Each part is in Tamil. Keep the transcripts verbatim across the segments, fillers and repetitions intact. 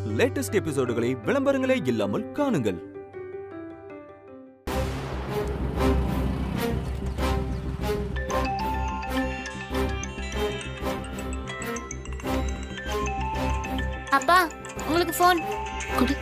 லேட்டஸ்ட் எபிசோடுகளை விளம்பரங்களே இல்லாமல் காணுங்கள். அப்பா, உங்களுக்கு போன் கொடு.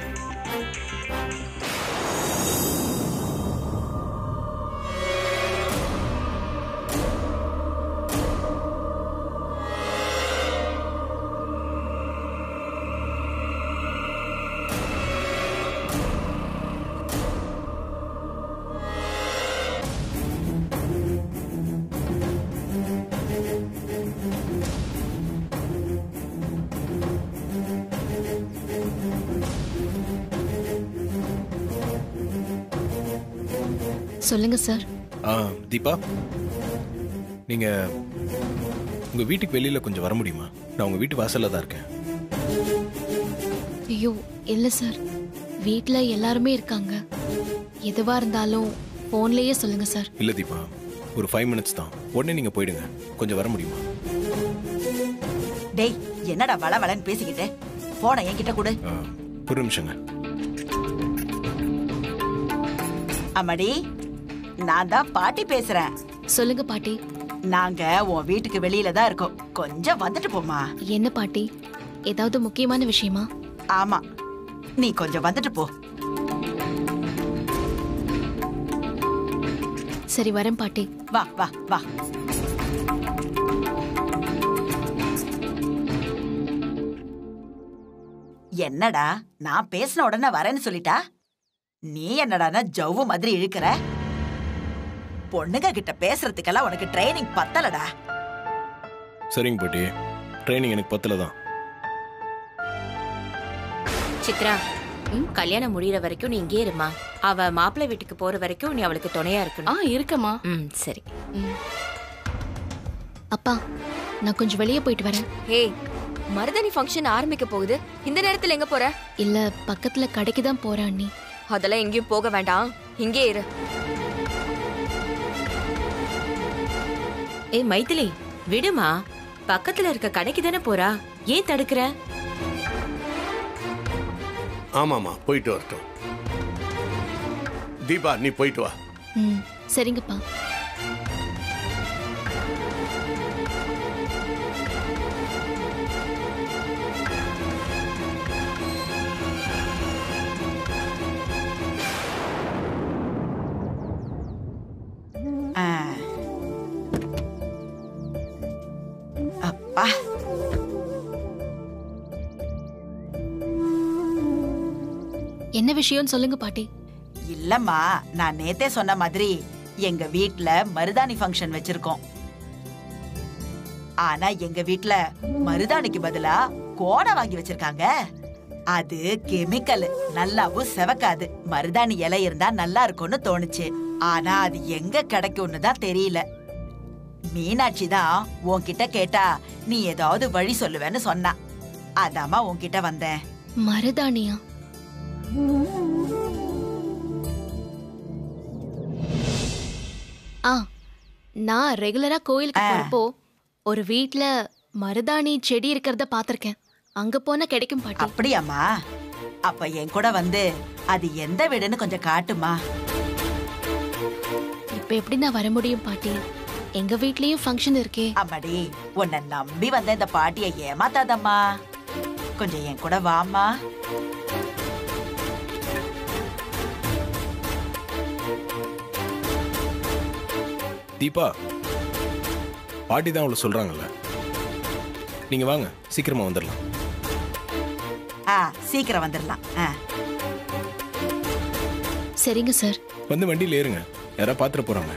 சொல்லுங்க சார். ஆ தீபா, நீங்க உங்க வீட்டுக்கு வெளியில கொஞ்சம் வர முடியுமா? நான் உங்க வீட்டு வாசல்ல தான் இருக்கேன். ஐயோ இல்ல சார், வீட்ல எல்லாருமே இருக்காங்க. எதுவா இருந்தாலும் போன்லயே சொல்லுங்க சார். இல்ல தீபா, ஒரு ஃபைவ் மினிட்ஸ் தான், உடனே நீங்க போயிடுங்க. கொஞ்சம் வர முடியுமா? டேய், என்னடா வள வளன்னு பேசிக்கிட்டு? போன என்கிட்ட கொடு. ஒரு நிமிஷங்க. அம்மாடி, நான் தான் பாட்டி பேசுறேன். சொல்லுங்க பாட்டி. நாங்க உன் வீட்டுக்கு வெளியில தான் இருக்கோம், கொஞ்சம் வந்துட்டு போமா. என்ன பாட்டி, ஏதாவது முக்கியமான விஷயமா? ஆமா, நீ கொஞ்சம் வந்துட்டு போ. சரி வரேன் பாட்டி. வா வா வா. என்னடா, நான் பேசின உடனே வரேன்னு சொல்லிட்டா? நீ என்னடானா ஜவ்வு மாதிரி இழுக்கிற? பொண்ணுங்க கிட்ட பேசுறதுக்கெல்லாம் உனக்கு ட்ரைனிங் பத்தலடா. சரிங்க பாட்டி, ட்ரைனிங் எனக்கு பத்தலதான். சித்ரா, கல்யாணம் முடியற வரைக்கும் நீ இங்கே இருமா. அவ மாப்பிள்ளை வீட்டுக்கு போற வரைக்கும் நீ அவளுக்கு துணையா இருக்கணும். ஆ இருக்கமா. ம் சரி. அப்பா, நான் கொஞ்சம் வெளியே போயிட்டு வரேன். ஹே, மருதாணி ஃபங்க்ஷன் ஆரம்பிக்க போகுது. இந்த நேரத்துல எங்க போற? இல்ல, பக்கத்துல கடைக்கு தான் போறேன் அண்ணி. அதெல்லாம் எங்கேயும் போக வேண்டாம், இங்கே இரு. ஏ மைதிலி, விடுமா, பக்கத்துல இருக்க கடைக்கு தானே போறா, ஏன் தடுக்கிற? ஆமாமா, போயிட்டு வரட்டும். தீபா, நீ போயிட்டு வா. ம் சரிங்கப்பா. அப்பா, என்ன விஷயம் சொல்லுங்க பாட்டி. இல்லம்மா, நான் நேத்தே சொன்ன மாதிரி எங்க வீட்ல மருதாணி ஃபங்க்ஷன் வச்சிருக்கோம். ஆனா எங்க வீட்ல மருதாணிக்கு பதிலா கோடை வாங்கி வச்சிருக்காங்க. அது கெமிக்கல், நல்லாவும் செவக்காது. மருதாணி இலை இருந்தா நல்லா இருக்கும்னு தோணுச்சு. ஆனா அது எங்க கிடைக்கும்னு தான் தெரியல. மீனாட்சி தான் உன்கிட்ட கேட்டா நீ ஏதாவது வழி சொல்லுவேன்னு சொன்னா. அதாமா உன்கிட்ட வந்தேன். மருதாணியா? ஆ, நான் ரெகுலரா கோயிலுக்கு போறப்போ ஒரு வீட்ல மருதாணி செடி இருக்கிறத பாத்திருக்கேன். அங்க போனா கிடைக்கும் பாட்டி. அப்படியாம்மா? அப்ப என் கூட வந்து அது எந்த வீடுன்னு கொஞ்சம் காட்டுமா. இப்ப எப்படி நான் வர முடியும் பாட்டி? எங்க வீட்லயும் ஃபங்க்ஷன் இருக்கே. அம்மாடி, உன்னை நம்பி வந்த இந்த பாட்டியை ஏமாத்தாதம்மா. கொஞ்சம் என் கூட வாமா. தீபா, பாட்டி தான் அவளை சொல்றாங்கல்ல, நீங்க வாங்க, சீக்கிரமா வந்துடலாம். ஆ, சீக்கிரம் வந்துடலாம். சரிங்க சார். வந்து வண்டியில் ஏறுங்க, யாரா பாத்துற போறாங்க.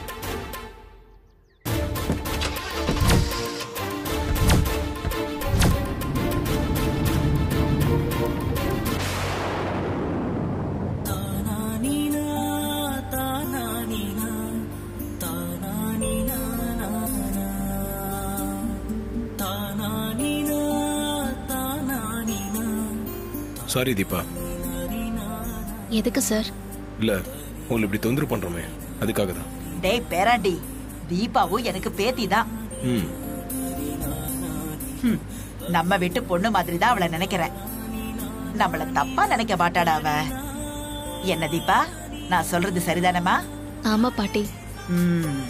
சாரி தீபா. எதுக்கு சார்? இல்ல, உங்களை இப்படி தொந்தரவு பண்றோமே, அதுக்காக தான். டேய் பேராண்டி, தீபாவும் எனக்கு பேத்தி தான். நம்ம வீட்டு பொண்ணு மாதிரி தான் அவளை நினைக்கிறேன். நம்மள தப்பா நினைக்க மாட்டாடா அவ. என்ன தீபா, நான் சொல்றது சரிதானமா? ஆமா பாட்டி. ம்.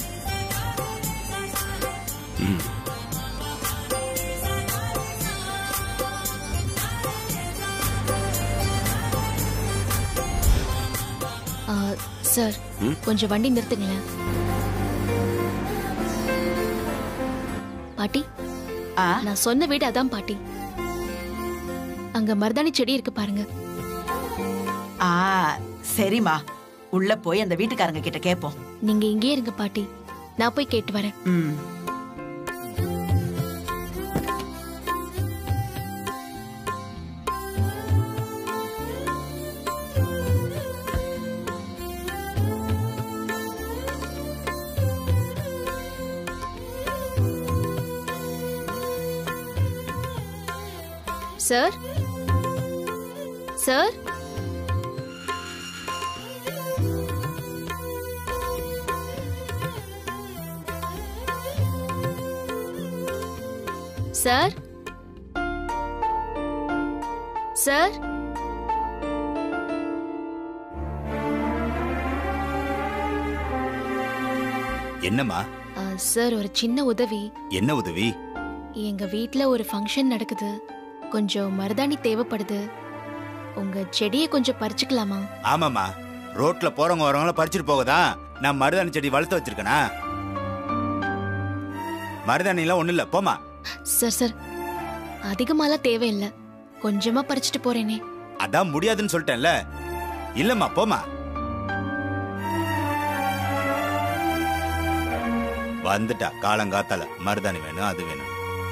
ஆ, சார் கொஞ்சம் வண்டி நிறுத்துங்களேன். பாட்டி, ஆ, நான் சொன்ன வீடு அதான் பாட்டி. அங்க மருதாணி செடி இருக்கு பாருங்க. ஆ, சரிம்மா. உள்ள போய் அந்த வீட்டுக்காரங்க கிட்ட கேப்போம். நீங்க இங்கே இருங்க பாட்டி, நான் போய் கேட்டு வரேன். ம். சார், சார், சார், சார், என்னம்மா? ஆ, சார் ஒரு சின்ன உதவி. என்ன உதவி? எங்க வீட்ல ஒரு ஃபங்க்ஷன் நடக்குது, கொஞ்சம் மருதாணி தேவைப்படுது. உங்க செடியை கொஞ்சம் பறிச்சுக்கலாமா? ஆமாம்மா, ரோட்ல போறவங்க வரவங்கள பறிச்சுட்டு போகதான் நான் மருதாணி செடி வளர்த்து வச்சிருக்கேனா? மருதாணி எல்லாம் ஒண்ணு இல்ல, போமா. சார் சார், அதிகமாலாம் தேவையில்லை, கொஞ்சமா பறிச்சுட்டு போறேனே. அதான் முடியாதுன்னு சொல்லிட்டேன்ல. இல்லம்மா, போமா. வந்துட்டா காலங்காத்தால மருதாணி வேணும், அது வேணும்.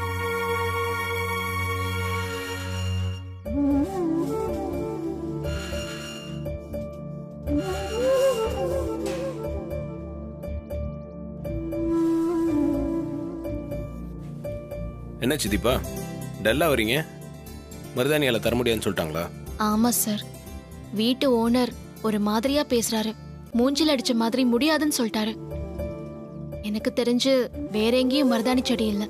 என்னாச்சு தீபா, டல்லா வரீங்க? மருதாணியால தர முடியாதுன்னு சொல்லிட்டாங்களா? ஆமா சார், வீட்டு ஓனர் ஒரு மாதிரியா பேசுறாரு. மூஞ்சில் அடிச்ச மாதிரி முடியாதுன்னு சொல்லிட்டாரு. எனக்கு தெரிஞ்சு வேற எங்கேயும் மருதாணி செடி இல்ல.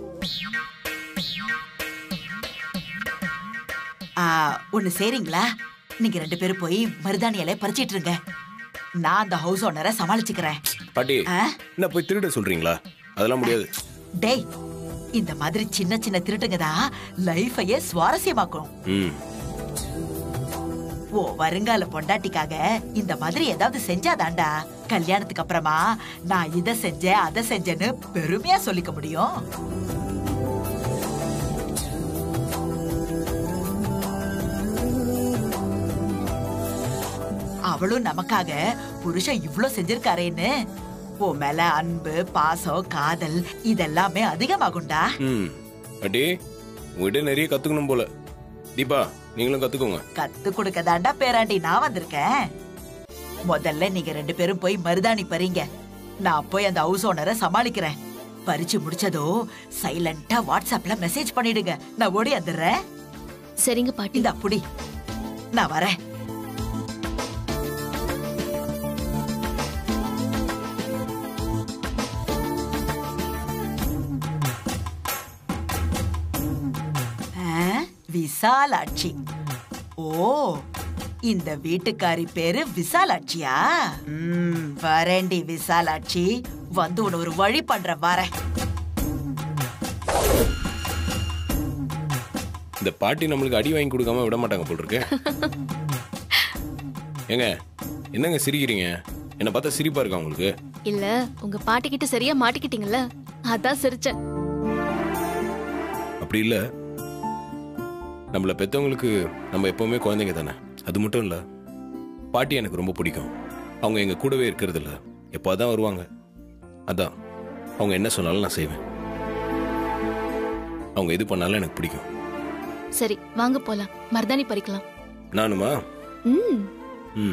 ஆ, ஒண்ணு சரிங்களா? நீங்க ரெண்டு பேரும் போய் மருதாணி இலைய பறிச்சிட்டு இருங்க. நான் அந்த ஹவுஸ் ஓனரை சமாளிச்சுக்கிறேன். பாட்டி, ஆ? என்ன போய் திருட சொல்றீங்களா? அதெல்லாம் முடியாது. டேய், இந்த மாதிரி சின்ன சின்ன திருட்டுங்க தான் லைஃபையே சுவாரஸ்யமாக்கும். ம். ஓ வருங்கால பொண்டாட்டிக்காக இந்த மாதிரி ஏதாவது செஞ்சாதாண்டா கல்யாணத்துக்கு அப்புறமா நான் இத செஞ்சேன் அதை செஞ்சேன்னு பெருமையா சொல்லிக்க முடியும். அவளும் நமக்காக புருஷன் இவ்ளோ செஞ்சிருக்காரேன்னு உன் மேல அன்பு, பாசம், காதல் இதெல்லாமே அதிகமாகும்டா. ம். பாட்டி, உங்ககிட்ட நிறைய கத்துக்கணும் போல. தீபா, நீங்களும் கத்துக்கோங்க. கத்து கொடுக்க தாண்டா பேராண்டி நான் வந்திருக்கேன். முதல்ல நீங்க ரெண்டு பேரும் போய் மருதாணி பறிங்க. நான் போய் அந்த ஹவுஸ் ஓனரை சமாளிக்கிறேன். பறிச்சு முடிச்சதோ சைலண்டா வாட்ஸ்அப்ல மெசேஜ் பண்ணிடுங்க. நான் ஓடி வந்துடுறேன். சரிங்க பாட்டி. இந்த புடி, நான் வரேன். விசாலாட்சி. ஓ, இந்த வீட்டுக்காரி பேரு விசாலாட்சியா? ம், வரேண்டி விசாலாட்சி, வந்து உன்னை ஒரு வழி பண்ற. வரேன். இந்த பாட்டி நம்மளுக்கு அடி வாங்கி கொடுக்காம விட மாட்டாங்க போல் இருக்கு. ஏங்க, என்னங்க சிரிக்கிறீங்க? என்ன பார்த்தா சிரிப்பா இருக்கா உங்களுக்கு? இல்ல, உங்க பாட்டி கிட்ட சரியா மாட்டிக்கிட்டீங்கல்ல, அதான் சிரிச்சேன். அப்படி இல்ல, நம்மள பெத்தவங்களுக்கு நம்ம எப்பவுமே குழந்தைங்க தானே. அது மட்டும் இல்ல, பாட்டி எனக்கு ரொம்ப பிடிக்கும். அவங்க எங்க கூடவே இருக்கிறது இல்ல, எப்போதான் வருவாங்க. அதான் அவங்க என்ன சொன்னாலும் நான் செய்வேன். அவங்க எது பண்ணாலும் எனக்கு பிடிக்கும். சரி, வாங்க போலாம், மருதாணி பறிக்கலாம். நானுமா? ம். ம்.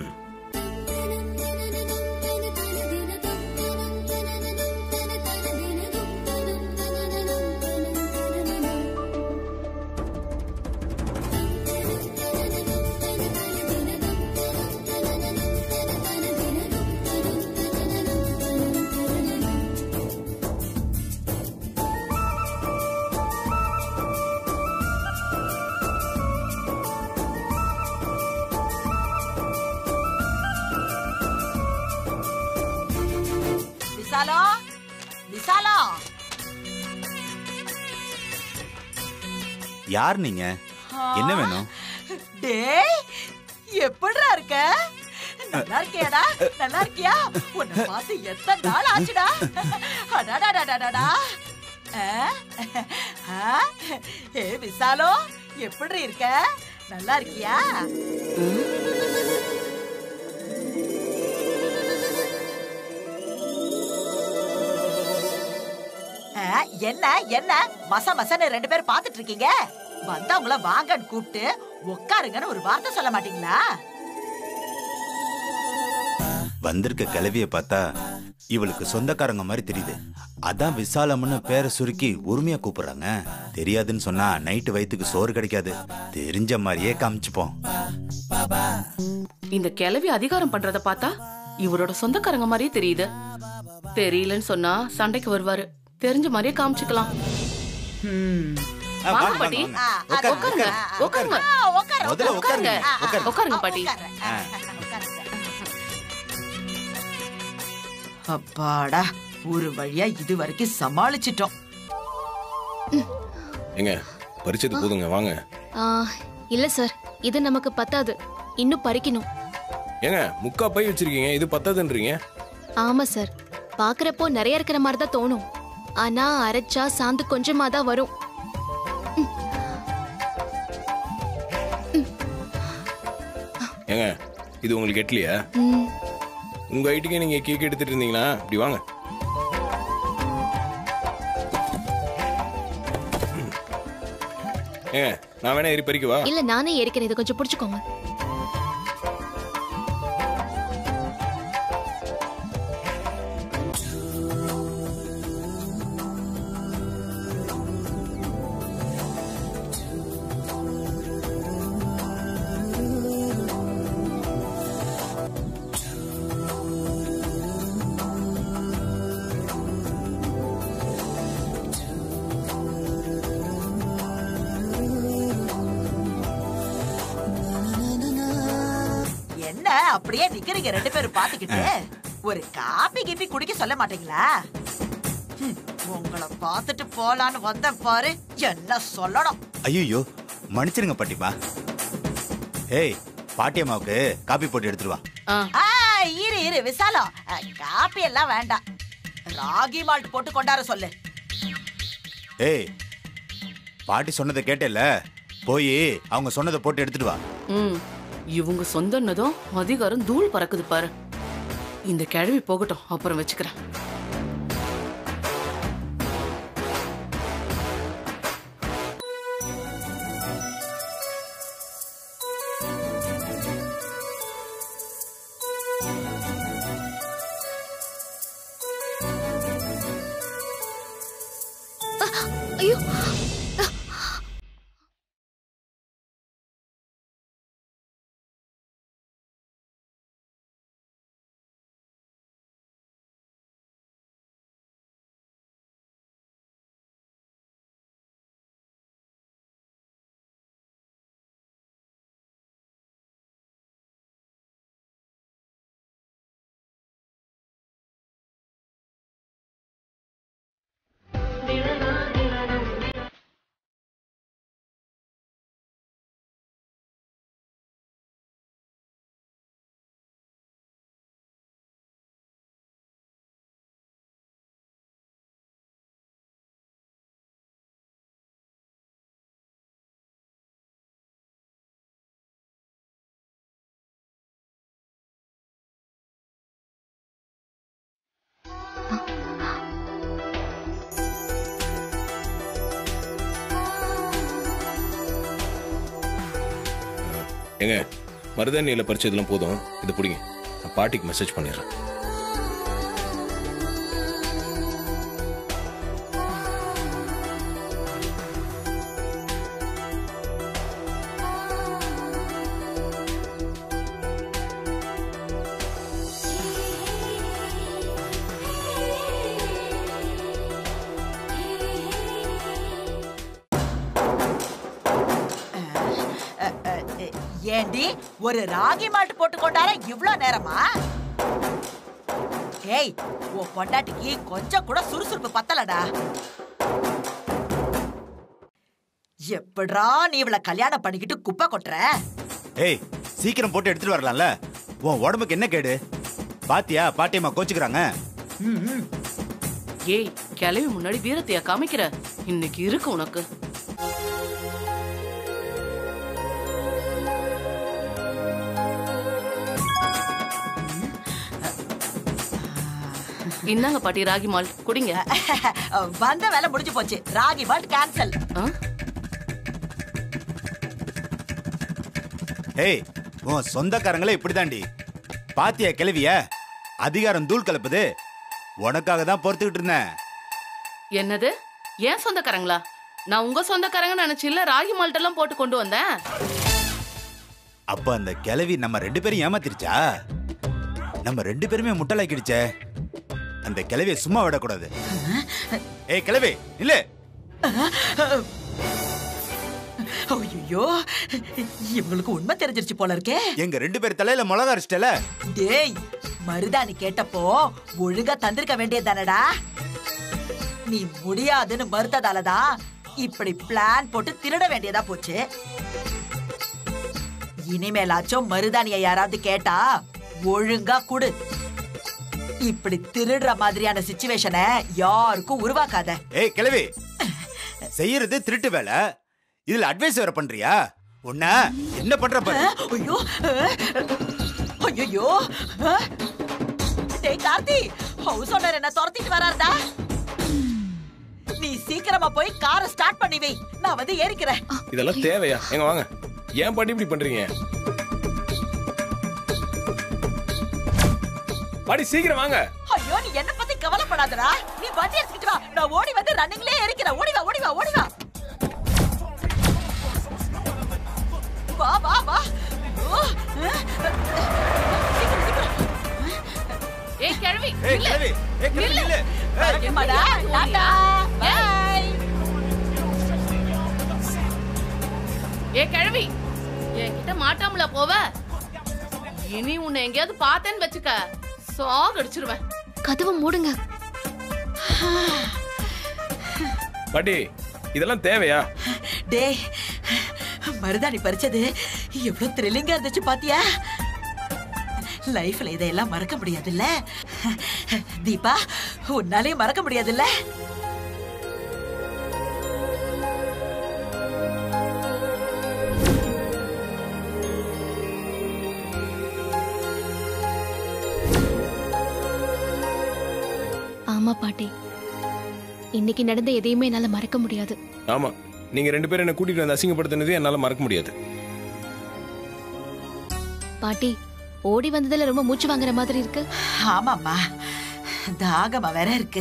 விசாலம் விசாலம் யார் நீங்க? என்ன வேணும்? டேய் எப்படிடா இருக்க? நல்லா இருக்கியாடா? நல்லா இருக்கியா? உன்னை பார்த்து எத்தனை நாள் ஆச்சுடா? அடாடாடாடாடா. ஏ விசாலம் எப்படி இருக்க? நல்லா இருக்கியா? என்ன என்ன மச மசன்னு ரெண்டு பேரும் பாத்துட்டு இருக்கீங்க? வந்தவங்கள வாங்கன்னு கூப்பிட்டு உட்காருங்கன்னு ஒரு வார்த்தை சொல்ல மாட்டீங்களா? வந்திருக்க கிளவிய பார்த்தா இவளுக்கு சொந்தக்காரங்க மாதிரி தெரியுது. அதான் விசாலம்னு பேரை சுருக்கி உரிமையா கூப்பிடுறாங்க. தெரியாதுன்னு சொன்னா நைட்டு வயிற்றுக்கு சோறு கிடைக்காது. தெரிஞ்ச மாதிரியே காமிச்சுப்போம். இந்த கிளவி அதிகாரம் பண்றத பார்த்தா இவரோட சொந்தக்காரங்க மாதிரியே தெரியுது. தெரியலன்னு சொன்னா சண்டைக்கு வருவாரு. தெரிஞ்ச மாதிரியே காமிச்சுக்கலாம். வாங்க பாட்டி, உட்காருங்க உட்காருங்க உட்காருங்க உட்காருங்க பாட்டி. அப்பாடா, ஒரு வழியா இது வரைக்கும் சமாளிச்சிட்டோம். எங்க பறிச்சது போதுங்க, வாங்க. இல்ல சார், இது நமக்கு பத்தாது, இன்னும் பறிக்கணும். ஏங்க முக்கா பை வச்சிருக்கீங்க, இது பத்தாதுன்றீங்க? ஆமா சார், பாக்குறப்போ நிறைய இருக்கிற மாதிரி தான் தோணும். ஆனா அரைச்சா சாந்து கொஞ்சமா தான் வரும். ஏங்க இது உங்களுக்கு எட்டலையா? உங்க ஐட்டுக்கே நீங்க கேக் எடுத்துட்டு இருந்தீங்களா? இப்படி வாங்க. ஏங்க நான் வேணா ஏறி பறிக்கவா? இல்ல நானே ஏறிக்கிறேன், இதை கொஞ்சம் பிடிச்சுக்கோங்க. அப்படியே நிக்கிறீங்க ரெண்டு பேரும் பாத்துக்கிட்டு. ஒரு காபி கிபி குடிக்க சொல்ல மாட்டீங்களா? உங்களை பாத்துட்டு போலான்னு வந்த பாரு, என்ன சொல்லணும். ஐயோ மன்னிச்சிருங்க பாட்டிமா. ஏய் பாட்டியம்மாவுக்கு காபி போட்டு எடுத்துருவா. இரு இரு விசாலம், காபி எல்லாம் வேண்டாம், ராகி மால்ட் போட்டு கொண்டார சொல்லு. ஏய் பாட்டி சொன்னதை கேட்டேல்ல, போய் அவங்க சொன்னதை போட்டு எடுத்துட்டு வா. இவங்க சொந்தன்னதும் அதிகாரம் தூள் பறக்குது பாரு. இந்த கிழவி போகட்டும், அப்புறம் வச்சுக்கிறேன். ஐயோ ஏங்க மருதாணியில பறிச்சதெல்லாம் போதும், இதை பிடிங்க. நான் பாட்டிக்கு மெசேஜ் பண்ணிடுறேன். ஏண்டி ஒரு ராகி மால்ட் போட்டு கொண்டார இவ்ளோ நேரமா? ஏய் உன் பொண்டாட்டிக்கு கொஞ்சம் கூட சுறுசுறுப்பு பத்தலடா. எப்படா நீ இவள கல்யாணம் பண்ணிக்கிட்டு குப்பை கொட்டுற? ஏய் சீக்கிரம் போட்டு எடுத்துட்டு வரலாம்ல. உன் உடம்புக்கு என்ன கேடு? பாத்தியா பாட்டியம்மா கோச்சுக்கிறாங்க. ஏய் கிளவி முன்னாடி வீரத்தையா காமிக்கிற? இன்னைக்கு இருக்கு உனக்கு. இந்தாங்க பாட்டி ராகி மால்ட் குடிங்க. வந்த வேலை முடிஞ்சு போச்சு. Ragi malt cancel. ஏய் உன் சொந்தக்காரங்களே இப்படிதாண்டி. பாத்தியா கிளவிய அதிகாரம் தூள் கலப்புது. உனக்காக தான் பொறுத்துக்கிட்டு இருந்தேன். என்னது ஏன் சொந்தக்காரங்களா? நான் உங்க சொந்தக்காரங்க நினைச்சு இல்ல ராகி மால்ட் எல்லாம் போட்டு கொண்டு வந்தேன். அப்ப அந்த கிளவி நம்ம ரெண்டு பேரும் ஏமாத்திருச்சா? நம்ம ரெண்டு பேருமே முட்டலாக்கிடுச்சே. அந்த கிளவியை சும்மா விடக்கூடாது. ஏய் கிளவி இல்ல. ஐயோ இவங்களுக்கு உண்மை தெரிஞ்சிருச்சு போல இருக்கே. எங்க ரெண்டு பேர் தலையில மிளகா அரைச்சிட்டல. டேய் மருதாணி கேட்டப்போ ஒழுங்கா தந்திருக்க வேண்டியதானடா. நீ முடியாதுன்னு மறுத்ததாலதான் இப்படி பிளான் போட்டு திருட வேண்டியதா போச்சு. இனிமேலாச்சும் மருதானிய யாராவது கேட்டா ஒழுங்கா குடு. இப்படி திருடுற மாதிரியான சிச்சுவேஷனை யாருக்கும் உருவாக்காத. ஏய் கிளவி செய்யறது திருட்டு வேலை. இதுல அட்வைஸ் வேற பண்றியா? உன்ன என்ன பண்ற பாரு. ஐயோ ஐயோ டேய் கார்த்தி, ஹவுஸ் ஓனர் என்ன துரத்திட்டு வராருடா. நீ சீக்கிரமா போய் காரை ஸ்டார்ட் பண்ணி வை. நான் வந்து ஏறிக்கிறேன். இதெல்லாம் தேவையா? எங்க வாங்க. ஏன் பாட்டி இப்படி பண்றீங்க? பாட்டி சீக்கிரம் வாங்க. ஐயோ நீ என்ன பத்தி கவலைப்படாதடா. நீ வண்டி எடுத்துட்டு வா. நான் ஓடி வந்து ரன்னிங்லயே ஏறிக்கிறேன். ஓடி வா ஓடி வா ஓடி வா. வா வா வா. சீக்கிரம் சீக்கிரம். ஏய் கிழவி ஏய் கிளவி ஏய் கிளவி இல்ல. ஏய் மடா டாடா பை. ஏய் கிழவி என்கிட்ட மாட்டாமல போவ. இனி உன்னை எங்கேயாவது பார்த்தேன்னு வச்சுக்க சாக் அடிச்சிருவேன். கதவை மூடுங்க. பாட்டி இதெல்லாம் தேவையா? டேய் மருதாணி பறிச்சது எவ்வளவு த்ரில்லிங்கா இருந்துச்சு பாத்தியா? லைஃப்ல இதெல்லாம் மறக்க முடியாதுல்ல தீபா? உன்னாலே மறக்க முடியாதுல்ல? ஆமா பாட்டி, இன்னைக்கு நடந்த எதையுமே என்னால மறக்க முடியாது. ஆமா, நீங்க ரெண்டு பேரும் என்ன கூட்டிட்டு வந்து அசிங்கப்படுத்தினது என்னால மறக்க முடியாது. பாட்டி ஓடி வந்ததுல ரொம்ப மூச்சு வாங்குற மாதிரி இருக்கு. ஆமாம்மா, தாகமா வேற இருக்கு.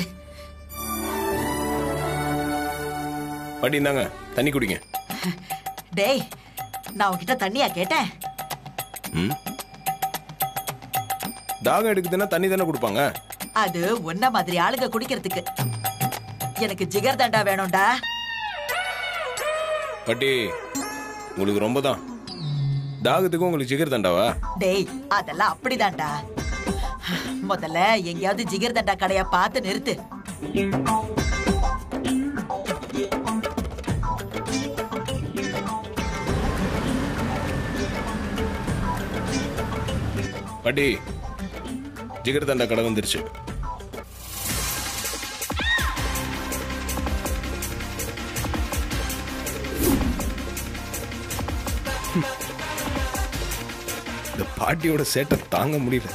பாட்டி இந்தாங்க தண்ணி குடிங்க. டேய் நான் உன்கிட்ட தண்ணியா கேட்டேன்? தாகம் எடுக்குதுன்னா தண்ணி தானே கொடுப்பாங்க. அது ஒன்ன மாதிரி ஆளுங்க குடிக்கிறதுக்கு. எனக்கு ஜிகர் தண்டா வேணும்டா. பாட்டி உங்களுக்கு ரொம்ப தான் தாகத்துக்கு உங்களுக்கு ஜிகர் தண்டாவா? டேய் அதெல்லாம் அப்படிதான்டா. முதல்ல எங்கயாவது ஜிகர் தண்டா கடையா பார்த்து நிறுத்து. பாட்டி ஜிகர் தண்டா கடை வந்துருச்சு. இந்த பாட்டியோட சேட்டை தாங்க முடியல.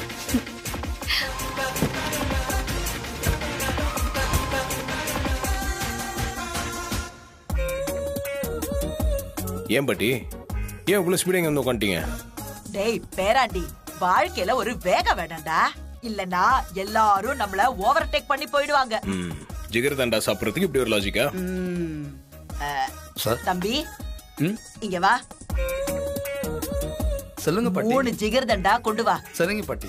ஏன் பாட்டி ஏன் இவ்வளவு ஸ்பீடா இங்க வந்து உட்காந்துட்டீங்க? டேய் பேராண்டி, வாழ்க்கையில ஒரு வேகம் வேண்டாம்டா. இல்லனா எல்லாரும் நம்மள ஓவர்டேக் பண்ணி போயிடுவாங்க. ஜிகர் தண்டா சாப்பிடுறதுக்கு இப்படி ஒரு லாஜிக்கா? தம்பி இங்க வா. சொல்லுங்க பாட்டி. மூணு ஜிகர் தண்டா கொண்டு வா. சரிங்க பாட்டி.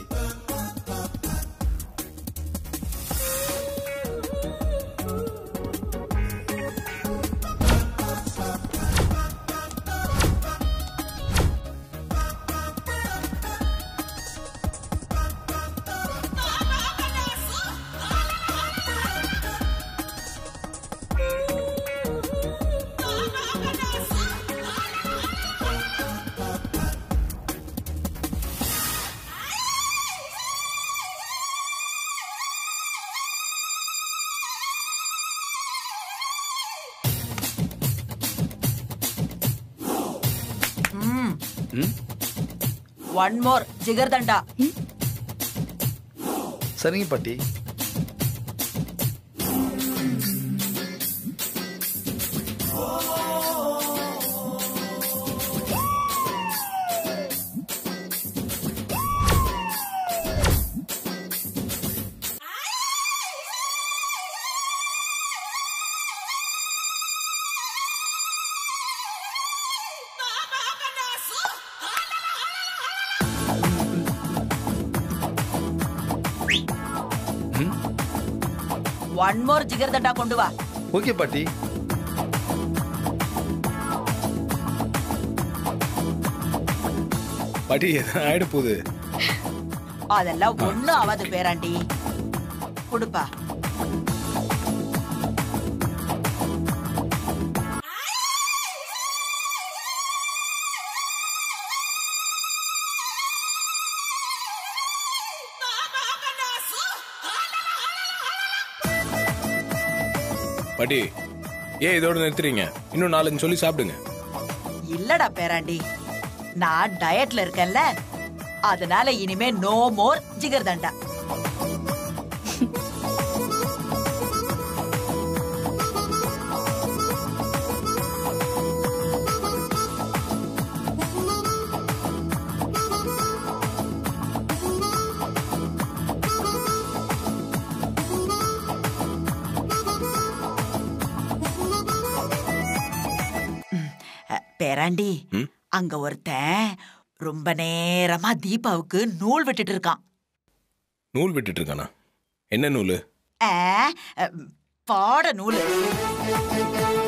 One more jigarthanda. சரிங்க பாட்டி. ஒன் மோர் ஜிகர்தண்டா கொண்டு வா. ஓகே பாட்டி. பாட்டி ஆயிட போகுது. அதெல்லாம் ஒண்ணும் ஆகாது பேராண்டி. குடுப்பா. பாட்டி ஏன் இதோட நிறுத்துறீங்க? இன்னும் நாலஞ்சு சொல்லி சாப்பிடுங்க. இல்லடா பேராண்டி, நான் டயட்ல இருக்கேன்ல, அதனால இனிமே நோ மோர் ஜிகர்தண்டா. பேராண்டி, அங்க ஒருத்தன் ரொம்ப நேரமா தீபாவுக்கு நூல் விட்டுட்டு இருக்கான். நூல் விட்டுட்டு இருக்கானா? என்ன நூல்? பாட நூல்.